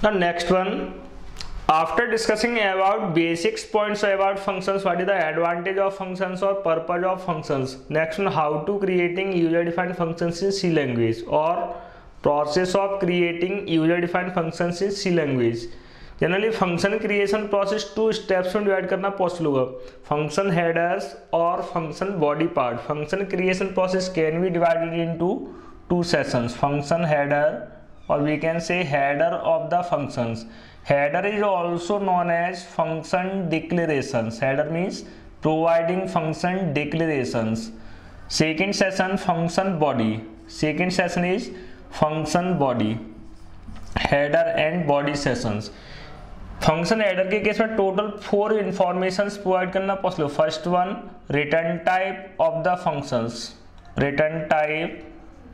The next one, after discussing about basics points about functions, what is the advantage of functions or purpose of functions? Next one, how to creating user defined functions in C language or process of creating user defined functions in C language. Generally function creation process 2 steps में divide करना possible होगा, function headers और function body part. Function creation process can be divided into 2 sessions, function header और we can say header of the functions. Header is also known as function declarations. Header means providing function declarations. Second session function body. Second session is function body, header and body sessions. Function header के case में total 4 informations provide करना possible. First one, return type of the functions. Return type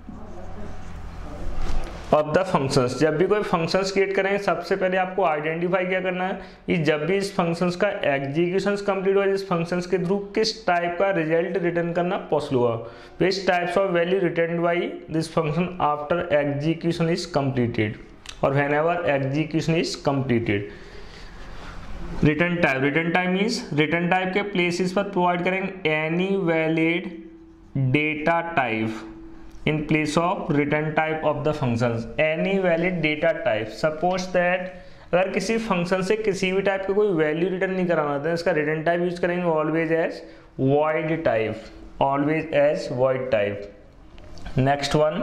of the functions. जब भी कोई functions create करेंगे सबसे पहले आपको आइडेंटिफाई क्या करना है कि जब भी इस फंक्शंस का एग्जीक्यूशन कंप्लीट हुआ, इस फंक्शंस के थ्रू किस टाइप का रिजल्ट रिटर्न करना पॉसिबल हुआ. Which types of value return by this function after execution is completed और whenever execution is completed. Return type means return type के प्लेसेस पर प्रोवाइड करेंगे any valid data type in place of return type of the functions. Any valid data type. Suppose that अगर किसी function से किसी भी type का कोई वैल्यू रिटर्न नहीं कराना था, इसका रिटर्न टाइप यूज करेंगे always as void type. Always as void type. Next one,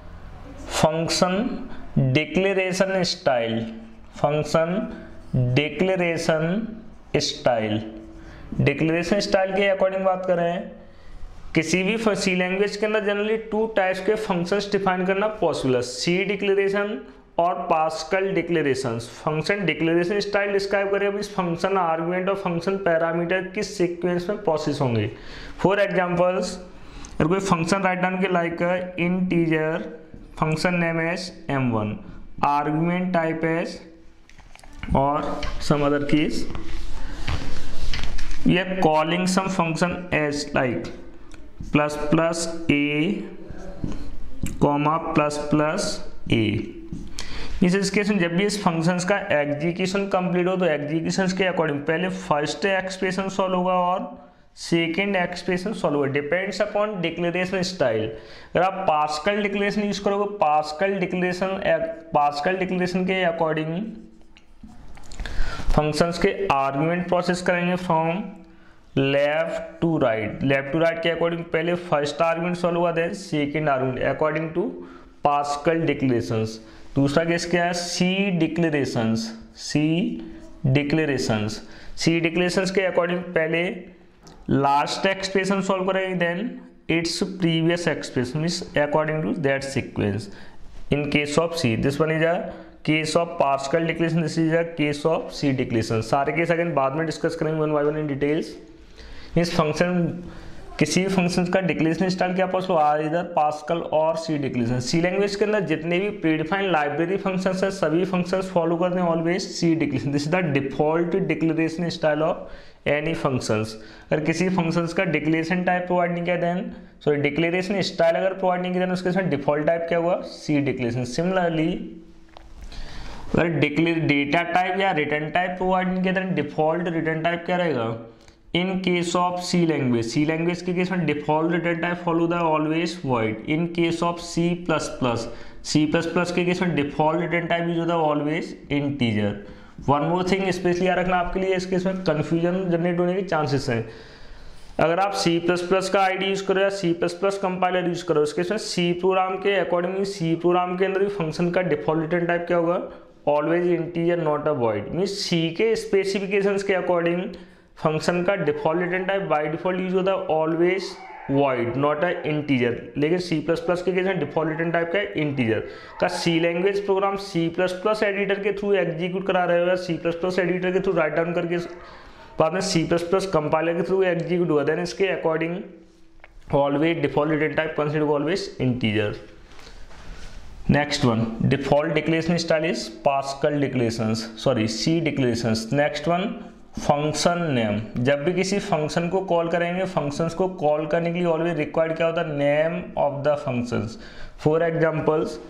function declaration style. Function declaration style. Declaration style के अकॉर्डिंग बात कर रहे हैं, किसी भी सी लैंग्वेज के अंदर जनरली 2 टाइप्स के फंक्शंस डिफाइन करना पॉसिबल है, सी डिक्लेरेशन और Pascal declarations. Function declaration style describe करें अब इस फंक्शन आर्गुमेंट और फंक्शन पैरामीटर किस सीक्वेंस में प्रोसेस होंगे. फॉर एग्जांपल्स, अगर कोई फंक्शन राइट डाउन के like integer, function name as m1, argument type as or some other case we are calling some function as like plus plus a comma plus plus a. इस case में जब भी इस functions का execution complete हो तो execution के according पहले फर्स्ट एक्सप्रेशन सॉल्व होगा और सेकेंड एक्सप्रेशन सॉल्व होगा. Depends upon declaration style. अगर आप पास्कल डिक्लेरेशन यूज करोगे, पास्कल डिक्लेरेशन के अकॉर्डिंग फंक्शंस के आर्गुमेंट प्रोसेस करेंगे from left to right. Left to right के अकॉर्डिंग पहले फर्स्ट आर्गुमेंट सॉल्व हुआ, then second argument according to Pascal declarations. दूसरा केस क्या है, सी डिक्लेरेशंस. सी डिक्लेरेशंस के अकॉर्डिंग पहले लास्ट एक्सप्रेशन सॉल्व करेंगे, then its previous expression means according to that sequence. In case of C this one is a case of Pascal declaration, this is a case of C declaration. सारे case again बाद में discuss करेंगे one by one in details. इस function किसी भी function का declaration style क्या possible आ इधर पास्कल और सी डिक्लेरेशन. सी लैंग्वेज के अंदर जितने भी प्रीडिफाइंड लाइब्रेरी फंक्शंस हैं सभी फंक्शंस फॉलो करते हैं always C declaration. This is the default declaration style of any functions. अगर किसी फंक्शंस का डिक्लेरेशन टाइप प्रोवाइड नहीं किया देन सॉरी डिक्लेरेशन स्टाइल अगर प्रोवाइड नहीं किया देन उसके साथ डिफॉल्ट टाइप क्या हुआ, सी डिक्लेरेशन. सिमिलरली अगर डेटा टाइप या रिटर्न टाइप प्रोवाइड नहीं किया देन डिफॉल्ट रिटर्न टाइप क्या रहेगा. In case of C language के केस में default return type follow the always void. In case of C plus plus के case में डिफॉल्ट रिटर्न टाइप यूज होता है always integer. One more thing specially याद रखना आपके लिए, इस केस में कंफ्यूजन जनरेट होने के चांसेस हैं. अगर आप सी प्लस प्लस का आईडी यूज करो या C plus plus compiler use करो, इसके इसमें सी प्रोग्राम के अकॉर्डिंग सी प्रोग्राम के अंदर भी फंक्शन का डिफॉल्ट रिटर्न टाइप क्या होगा, always integer not a void. Means C के स्पेसिफिकेशंस के अकॉर्डिंग फंक्शन का default return type by default use होता है always void not a integer. लेकिन सी प्लस प्लस के केस में डिफॉल्ट रिटर्न टाइप का है इंटीजर. का C language program C plus plus editor के थ्रू एग्जीक्यूट करा रहे हो या सी प्लस प्लस एडिटर के थ्रू राइट डाउन करके बाद में सी प्लस प्लस कंपाइलर के थ्रू एग्जीक्यूट हुआ, देन इसके according always default return type consider always integer. Next one, default declaration style is Pascal declarations, sorry C declarations. Next one, function name. जब भी किसी function को कॉल करेंगे, functions को call करने के लिए ऑलवेज रिक्वायर्ड क्या होता है, name of the functions. For examples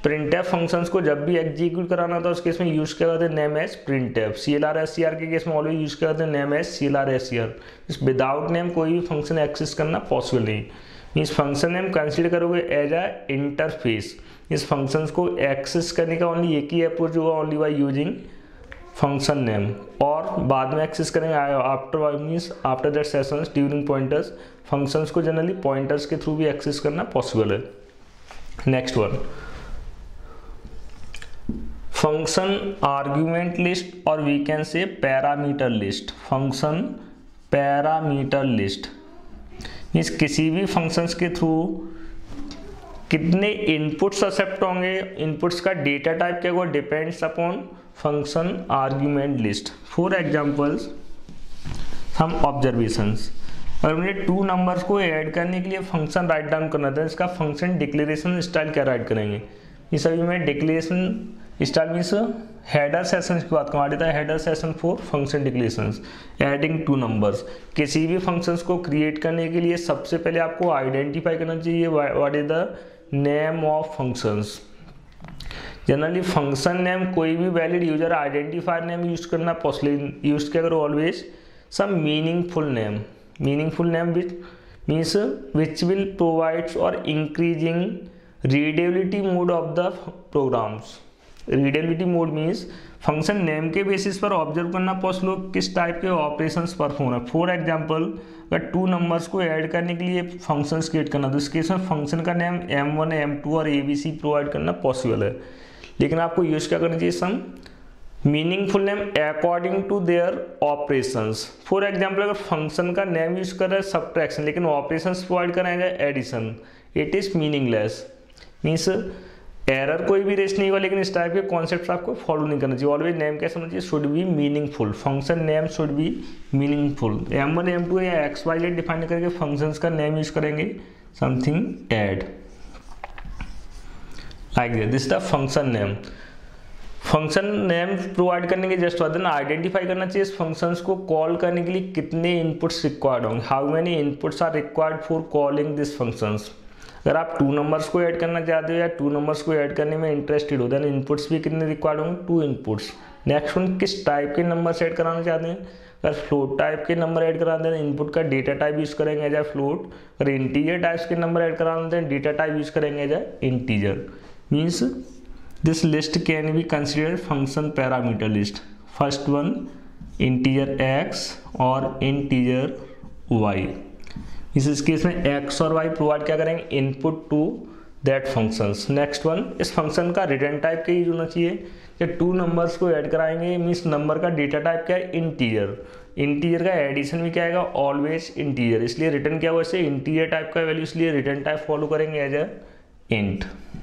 printf functions को जब भी एग्जीक्यूट कराना था उस केस में यूज किया करते नेम एज प्रिंटफ। CLR/SCR के केस में ऑलवेज यूज किया करते name as CLR/SCR। Without name कोई भी फंक्शन एक्सेस करना पॉसिबल नहीं। मीन्स फंक्शन नेम कंसीडर करोगे एज अ इंटरफेस। इस फंक्शंस को एक्सेस करने का ओनली एक ही अप्रोच होगा, only by using function name, और बाद में एक्सेस करेंगे after means after that sessions during pointers. Functions को जनरली पॉइंटर्स के थ्रू भी एक्सेस करना पॉसिबल है। Next one, function argument list और we can say parameter list. Function parameter list means किसी भी फंक्शंस के थ्रू कितने इनपुट्स एक्सेप्ट होंगे, इनपुट्स का डेटा टाइप क्या होगा, depends upon function argument list. For examples हम ऑब्जर्वेशंस, अगर मुझे 2 नंबर्स को ऐड करने के लिए फंक्शन राइट डाउन करना था, इसका फंक्शन डिक्लेरेशन स्टाइल क्या राइट करेंगे। इस अभी मैं declaration style means header session की बात करवा देता है। Header session for function declarations adding 2 numbers. किसी भी फंक्शंस को क्रिएट करने के लिए सबसे पहले आपको आइडेंटिफाई करना चाहिए what is the name of functions. Generally function name कोई भी valid user identifier name use करना पॉसिबल, यूज किया करो always some meaningful name. Meaningful name means which will provides और increasing readability mode of the programs. Readability mode means function name के basis पर observe करना पॉसिबल किस टाइप के ऑपरेशंस परफॉर्म है। फॉर एग्जांपल अगर 2 नंबर्स को ऐड करने के लिए फंक्शंस क्रिएट करना तो इस केस में फंक्शन का नेम M1 M2 और ABC प्रोवाइड करना पॉसिबल है, लेकिन आपको यूज क्या करना चाहिए some meaningful name according to their operations. For example अगर फंक्शन का नेम यूज कर रहा है सब्ट्रैक्शन लेकिन ऑपरेशंस प्रोवाइड कराएंगे addition, it is meaningless. Means error कोई भी रेस नहीं हुआ, लेकिन इस टाइप के कॉन्सेप्ट्स आपको फॉलो नहीं करना चाहिए। ऑलवेज नेम क्या समझिए, should be meaningful. Function name should be meaningful. M1 M2 या XYZ डिफाइन करके फंक्शंस का नेम यूज करेंगे something add like this is the function name. Function name provide करने के जस्ट बाद आइडेंटिफाई करना चाहिए इस फंक्शंस को कॉल करने के लिए कितने इनपुट्स रिक्वायर्ड होंगे, how many inputs are required for calling this functions. अगर आप 2 नंबर्स को ऐड करना चाहते हो या 2 नंबर्स को ऐड करने में इंटरेस्टेड हो, देन इनपुट्स भी कितने रिक्वायर्ड होंगे, 2 इनपुट्स। नेक्स्ट वन, किस टाइप के नंबर्स ऐड कराना चाहते हैं। अगर फ्लोट टाइप के नंबर ऐड कराते हैं इनपुट का डेटा टाइप यूज करेंगे एज ए फ्लोट। अगर इंटीजर टाइप्स के नंबर ऐड कराते हैं डेटा टाइप यूज करेंगे as a integer. Means this list can be considered function parameter list. First one integer x और इंटीजर y। इस case में x और y प्रोवाइड क्या करेंगे, input to that functions. Next one, इस function का return type क्या use होना चाहिए। जब 2 नंबर्स को ऐड कराएंगे मीन्स नंबर का डेटा टाइप क्या है, इंटीजर। इंटीजर का एडिशन भी क्या आएगा, ऑलवेज इंटीजर। इसलिए रिटर्न क्या हुआ, इससे इंटीजर टाइप का वैल्यू, इसलिए रिटर्न टाइप फॉलो करेंगे एज ए इंट।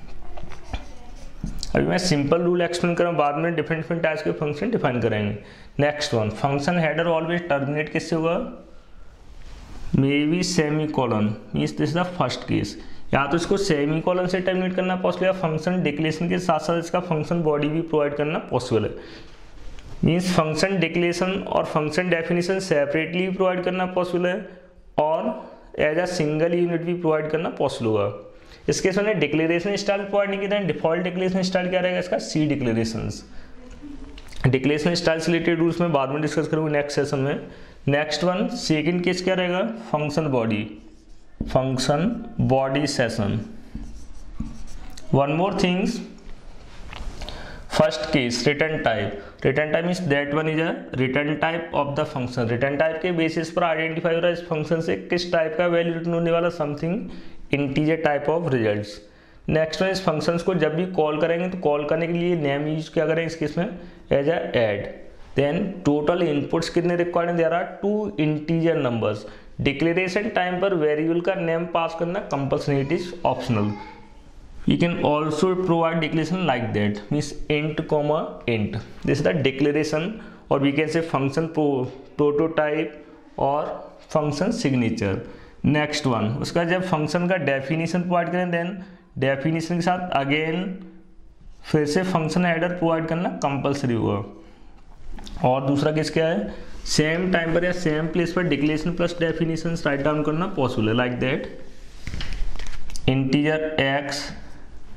अभी मैं सिंपल रूल एक्सप्लेन करूँ, बाद में डिफरेंट टाइप्स के फंक्शन डिफाइन करेंगे। Next one, function header always terminate किससे होगा, maybe semicolon. Means this is the first case. या तो इसको सेमी कॉलन से टर्मिनेट करना पॉसिबल है, फंक्शन डिक्लेरेशन के साथ साथ इसका फंक्शन बॉडी भी प्रोवाइड करना पॉसिबल है। मीन्स फंक्शन डिक्लेरेशन और फंक्शन डेफिनेशन सेपरेटली प्रोवाइड करना पॉसिबल है और एज अ सिंगल यूनिट भी प्रोवाइड करना पॉसिबल होगा। इस केस में डिक्लेरेशन स्टाइल प्रोवाइड नहीं किया, डिफॉल्ट डिक्लेरेशन स्टाइल क्या रहेगा इसका, C डिक्लेरेशंस। डिक्लेरेशन स्टाइल से रिलेटेड रूल्स में बाद में डिस्कस करूँगा नेक्स्ट सेशन में। नेक्स्ट वन, सेकंड केस क्या रहेगा, function body. Function body session. One more things, first case return type. Return type means that one is a return type of the function. Return type के basis पर identify हो रहा है इस function से किस टाइप का वैल्यू रिटर्न होने वाला, something integer type of results. Next one, इस फंक्शंस को जब भी कॉल करेंगे तो कॉल करने के लिए नेम यूज क्या करें इस केस में, as a add. Then total inputs कितने रिक्वायर्ड हैं, there are 2 integer numbers. Declaration time पर वेरिएबल का नेम पास करना compulsory, it is optional. You can also provide declaration like that, means int comma int. This is the declaration, or we can say function prototype और function signature. Next one, उसका जब function का definition provide करें then definition के साथ again फिर से function header provide करना compulsory होगा। और दूसरा केस क्या है, सेम टाइम पर या सेम प्लेस पर declaration plus definitions write down करना पॉसिबल है, like that integer x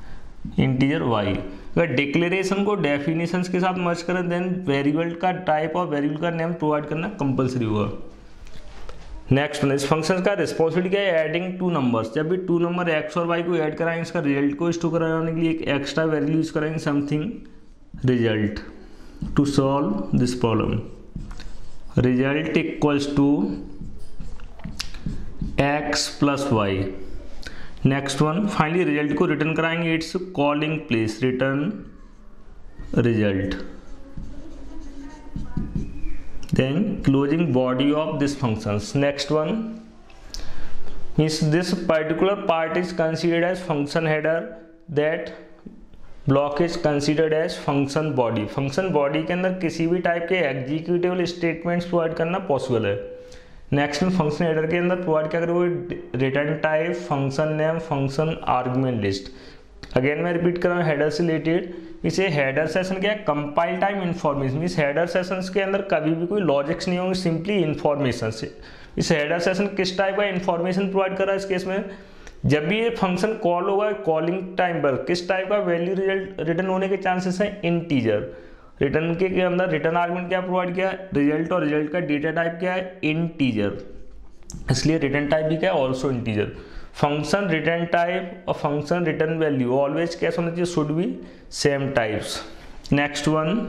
integer y। अगर डिक्लेरेशन को डेफिनेशंस के साथ मर्ज करें देन वेरिएबल का टाइप और वेरिएबल का नेम प्रोवाइड करना कंपलसरी होगा। नेक्स्ट इस फंक्शन का रिस्पॉन्सिबिलिटी क्या है, एडिंग टू नंबर्स। जब भी टू नंबर x और y को ऐड कराएंगे इसका रिजल्ट को स्टोर कराने के लिए एक एक्स्ट्रा वैल्यू यूज कराएंगे something result to solve this problem. Result equals to x plus y. Next one finally result को रिटर्न कराएंगे, it's calling place return result. Then closing body of this functions. Next one means this particular part is considered as function header, that block is considered as function body. function body के अंदर किसी भी type के executable statements provide करना possible है। Next में function header के अंदर प्रोवाइड क्या करोगे, return type, function name, function argument list. Again मैं रिपीट कर रहा हूँ हेडर से रिलेटेड, इसे हेडर सेशन क्या है, कंपाइल टाइम इन्फॉर्मेशन। इस हेडर सेशंस के अंदर कभी भी कोई लॉजिक्स नहीं होंगे, सिंपली इन्फॉर्मेशन से। इस हेडर सेशन किस टाइप का इन्फॉर्मेशन प्रोवाइड कर रहा है इस केस में, जब भी ये फंक्शन कॉल होगा कॉलिंग टाइम पर किस टाइप का वैल्यू रिटर्न होने के चांसेस हैं, इंटीजर। रिटर्न के अंदर रिटर्न आर्गुमेंट क्या प्रोवाइड किया है, रिजल्ट, और रिजल्ट का डेटा टाइप क्या है, इंटीजर, इसलिए रिटर्न टाइप भी क्या है, also integer. Function return type और फंक्शन रिटर्न वैल्यू ऑलवेज कैसे होना चाहिए, should be same types. Next one,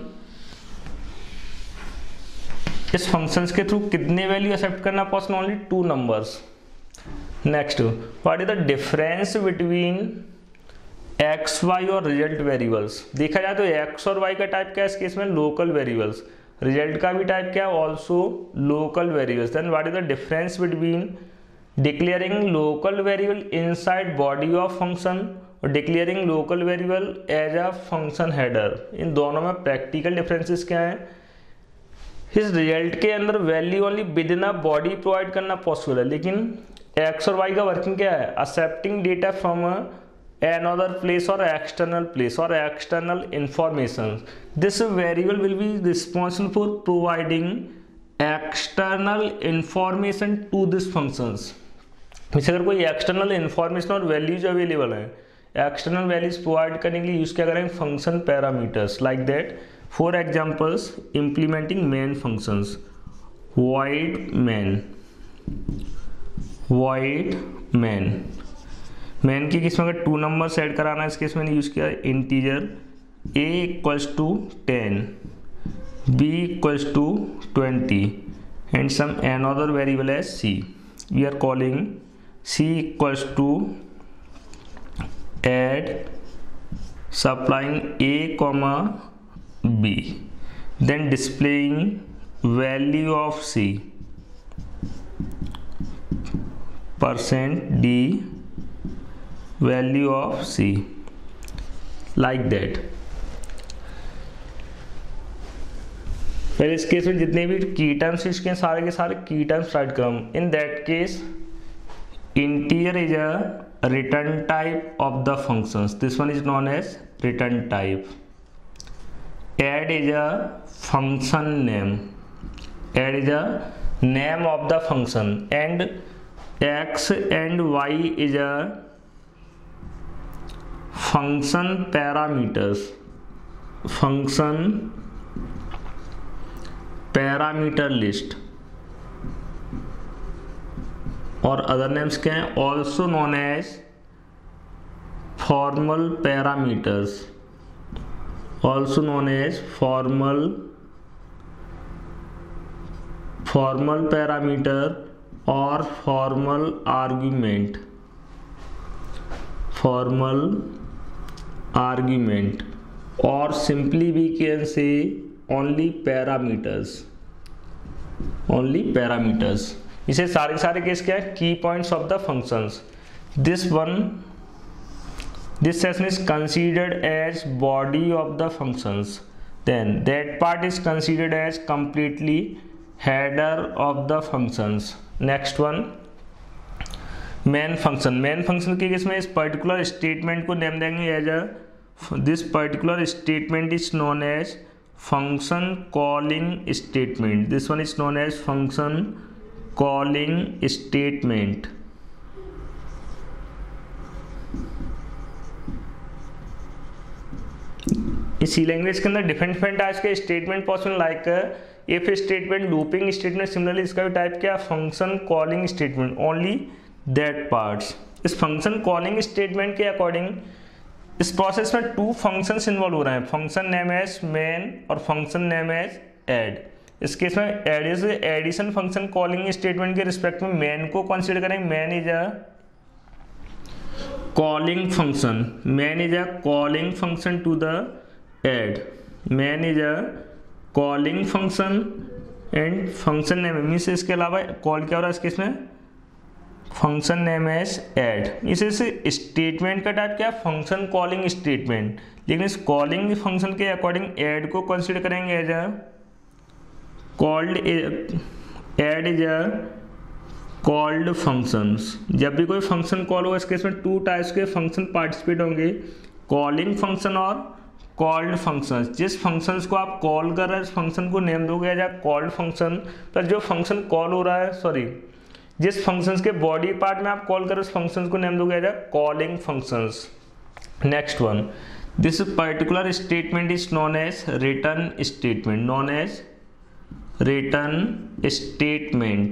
इस फंक्शंस के थ्रू कितने वैल्यू एक्सेप्ट करना possible, only two numbers. Next, what is the difference between x Y और result variables. देखा जाए तो एक्स और वाई का टाइप क्या है इस केस में, लोकल वेरिएबल्स। रिजल्ट का भी टाइप क्या है, also local variables. Then what is the difference between declaring local variable inside body of function और declaring local variable as a function header। इन दोनों में प्रैक्टिकल डिफरेंसेस क्या है, इस रिजल्ट के अंदर value only within a body provide करना पॉसिबल है, लेकिन एक्स और वाई का वर्किंग क्या है, accepting data from another place or external place or external information. This variable will be responsible for providing external information to this functions। इसे अगर कोई एक्सटर्नल इंफॉर्मेशन और वैल्यूज अवेलेबल है, एक्सटर्नल वैल्यूज प्रोवाइड करने के लिए यूज क्या करेंगे, function parameters. Like that for examples implementing main functions, void main की किस में अगर 2 नंबर सेट कराना है, इस केस में यूज किया integer a equals to 10, b equals to 20 and some another variable as c. We are calling c equals to add supplying a comma b, then displaying value of c %d value of c, like that। फिर इस case में जितने भी की terms इसके सारे के सारे की टर्म्स राइट करूँ। In that case integer is a return type of the functions, this one is known as return type. Add is a function name, add is a name of the function, and x and y is a function parameters, function parameter list, और other names क्या हैं, also known as formal parameters, also known as formal parameter और formal argument, और simply we can say only parameters. इसे सारे case क्या है, key points of the functions. This session is considered as body of the functions, then that part is considered as completely header of the functions. Next one, main function के case में इस particular statement को name देंगे as a, this particular statement is known as function calling statement, this one is known as function calling statement। C language के अंदर different types के statement possible, like if statement, looping statement, similarly इसका भी type क्या, function calling statement, only that parts. इस function calling statement के according इस process में 2 फंक्शंस इन्वॉल्व हो रहे हैं, फंक्शन नेम एज मेन और फंक्शन नेम एज ऐड। इस केस में एडिशन फंक्शन कॉलिंग स्टेटमेंट के रिस्पेक्ट में मेन को कंसीडर करेंगे, main is a calling function, main is a calling function to the add, main is a calling function and function name means इसके अलावा call क्या हो रहा है इस केस में, फंक्शन नेम एज ऐड। इसे स्टेटमेंट का टाइप क्या, फंक्शन कॉलिंग स्टेटमेंट, लेकिन इस कॉलिंग फंक्शन के अकॉर्डिंग ऐड को कंसीडर करेंगे as a called, add is a called functions. जब भी कोई फंक्शन कॉल होगा इस केस में 2 टाइप्स के फंक्शन पार्टिसिपेट होंगे, कॉलिंग फंक्शन और कॉल्ड फंक्शंस। जिस फंक्शंस को आप कॉल कर रहे हैं इस फंक्शन को नेम दोगे एज अ कॉल्ड फंक्शन, पर जो फंक्शन कॉल हो रहा है, सॉरी, जिस फंक्शंस के बॉडी पार्ट में आप कॉल कर रहे हो उस फंक्शंस को नेम दोगे as a calling functions. Next one, this particular statement is known as return statement, known as return statement,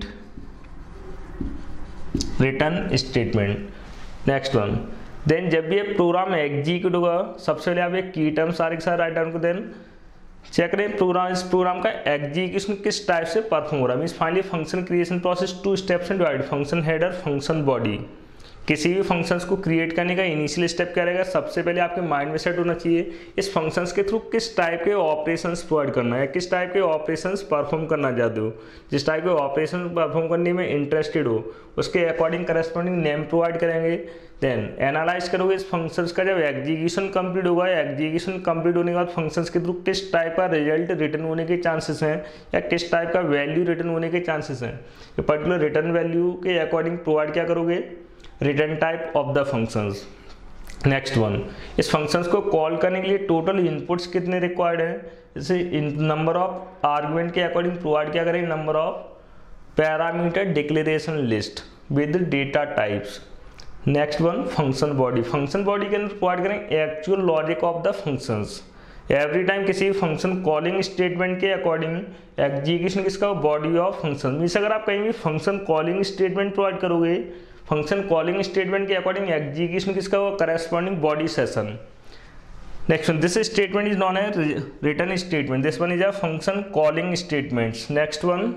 return statement. Next one, then जब भी ये प्रोग्राम एग्जीक्यूट होगा सबसे पहले आप एक की टर्म सारे के साथ राइट डाउन को देन चेक करें प्रोग्राम, इस प्रोग्राम का एग्जीक्यूशन किस टाइप से परफॉर्म हो रहा है। Means finally function creation process 2 steps में divide, function header, function body. किसी भी फंक्शंस को क्रिएट करने का इनिशियल स्टेप क्या रहेगा, सबसे पहले आपके माइंड में सेट होना चाहिए इस फंक्शंस के थ्रू किस टाइप के ऑपरेशंस प्रोवाइड करना है, किस टाइप के ऑपरेशंस परफॉर्म करना चाहते हो। जिस टाइप के ऑपरेशन परफॉर्म करने में इंटरेस्टेड हो उसके अकॉर्डिंग करस्पॉन्डिंग नेम प्रोवाइड करेंगे। देन एनालाइज करोगे इस फंक्शंस का, जब एग्जीक्यूशन कंप्लीट होगा, एग्जीक्यूशन कंप्लीट होने के बाद फंक्शंस के थ्रू किस टाइप का रिजल्ट रिटर्न होने के चांसेस हैं या किस टाइप का वैल्यू रिटर्न होने के चांसेस हैं। ये पर्टिकुलर रिटर्न वैल्यू के अकॉर्डिंग प्रोवाइड क्या करोगे, return type of the functions. Next one, इस फंक्शंस को कॉल करने के लिए टोटल इनपुट्स कितने रिक्वायर्ड हैं, जैसे नंबर ऑफ आर्गुमेंट के अकॉर्डिंग प्रोवाइड क्या करेंगे, number of parameter declaration list with data types. Next one, function body, function body के अंदर प्रोवाइड करेंगे actual logic of the functions. Every time किसी फंक्शन कॉलिंग स्टेटमेंट के अकॉर्डिंग एग्जीक्यूशन किसका, body of function. Means अगर आप कहीं भी फंक्शन कॉलिंग स्टेटमेंट प्रोवाइड करोगे, फंक्शन कॉलिंग स्टेटमेंट के अकॉर्डिंग एग्जीक्यूशन किसका होगा, corresponding body session. Next one, this statement is known as return statement, this one is a function calling statements. Next one,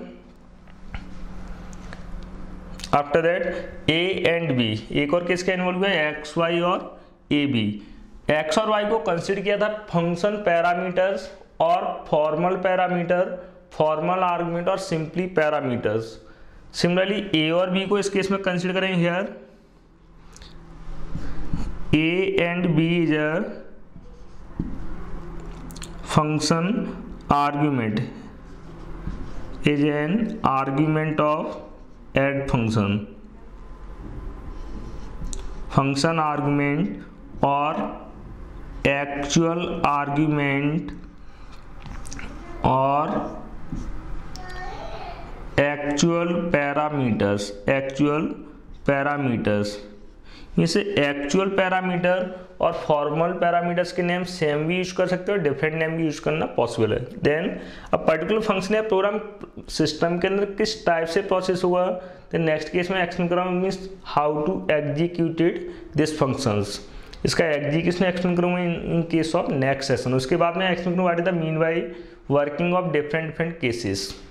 after that A and B, एक और किसका involve हुआ है, X Y और A B. X और Y को consider किया था फंक्शन पैरामीटर्स और फॉर्मल पैरामीटर, फॉर्मल आर्गुमेंट और सिंपली पैरामीटर्स। सिमिलरली ए और बी को इस केस में कंसिडर करें here, A and B is a function argument, is an argument of add function, function argument और एक्चुअल आर्गुमेंट और actual parameters, actual parameters. इसे actual parameter और formal parameters के नेम सेम भी यूज कर सकते हो, डिफरेंट नेम भी यूज करना पॉसिबल है। देन अब पर्टिकुलर फंक्शन या प्रोग्राम सिस्टम के अंदर किस टाइप से प्रोसेस हुआ, देन नेक्स्ट केस में एक्सप्लेन करूँगा, means how to executed this functions. इसका एग्जीक्यूशन एक्सप्लेन करूँगा in case of next session. उसके बाद में एक्सप्लेन करूँगा what is the mean by working of different cases.